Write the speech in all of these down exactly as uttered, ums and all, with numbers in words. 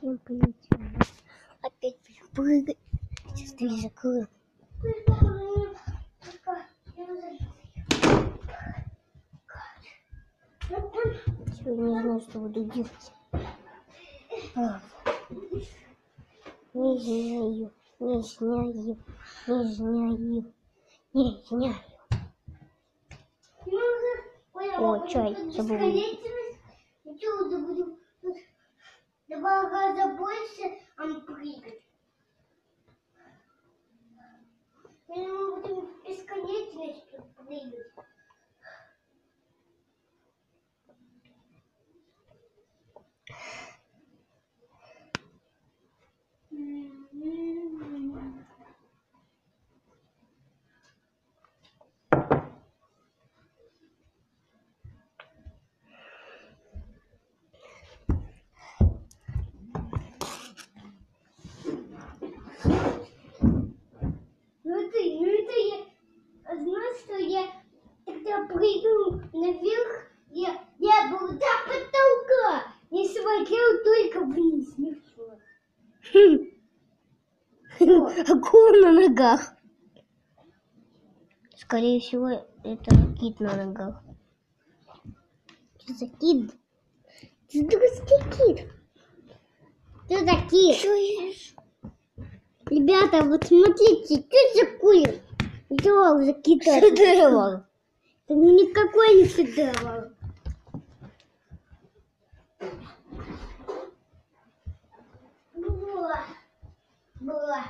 Всем привет. Опять прыгать. Сейчас дверь закрою. Сегодня не знаю, что буду делать. А. Не знаю, не знаю, не знаю, не знаю. О, чай, забыл. Два раза больше он прыгать. Мы будем бесконечностью прыгать. Ну ты, ну это я, знаешь, что я тогда прыгнул наверх, я, я был до потолка, не смотрел только вниз, не все. Акула на ногах. Скорее всего, это кит на ногах. Что за кит? Ты дурацкий кит. Что за кит? Что ешь? Ребята, вот смотрите, что за кур? Что за кита? Шедевр. Это никакой не шедевр. Было. Было.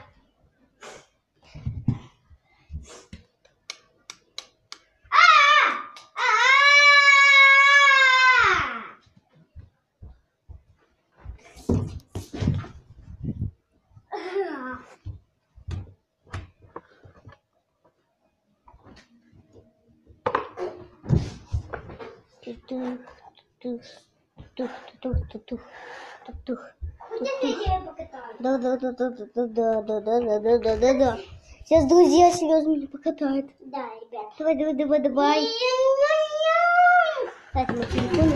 Да, да, да, да, да, да, да, да, да, да, да, да, да. Сейчас друзья серьезно меня покатают. Да, ребят. Давай, давай, давай, давай. Так, на телефоне.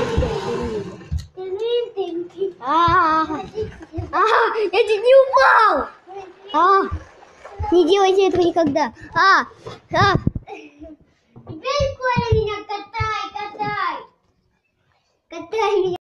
А, а, я чуть не упал. А, не делайте этого никогда. А, а. Теперь Коля меня катай, катай. Катай меня.